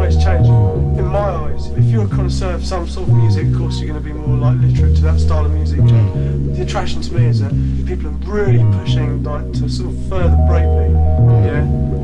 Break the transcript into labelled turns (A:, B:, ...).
A: it's changing. In my eyes, if you're a connoisseur of some sort of music, of course you're going to be more like literate to that style of music. The attraction to me is that people are really pushing like to sort of further breakbeat, yeah.